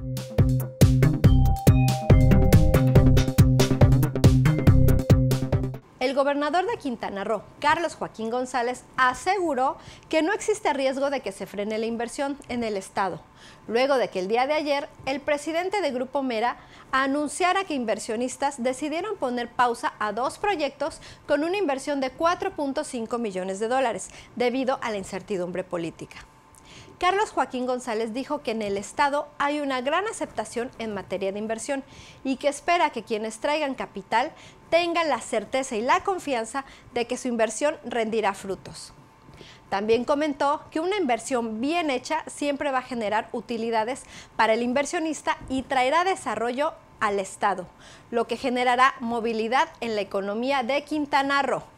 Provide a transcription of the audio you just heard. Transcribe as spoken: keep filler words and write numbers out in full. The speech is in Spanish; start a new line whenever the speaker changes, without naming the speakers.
El gobernador de Quintana Roo, Carlos Joaquín González, aseguró que no existe riesgo de que se frene la inversión en el estado, luego de que el día de ayer el presidente de Grupo Mera anunciara que inversionistas decidieron poner pausa a dos proyectos con una inversión de cuatro punto cinco millones de dólares debido a la incertidumbre política. Carlos Joaquín González dijo que en el estado hay una gran aceptación en materia de inversión y que espera que quienes traigan capital tengan la certeza y la confianza de que su inversión rendirá frutos. También comentó que una inversión bien hecha siempre va a generar utilidades para el inversionista y traerá desarrollo al estado, lo que generará movilidad en la economía de Quintana Roo.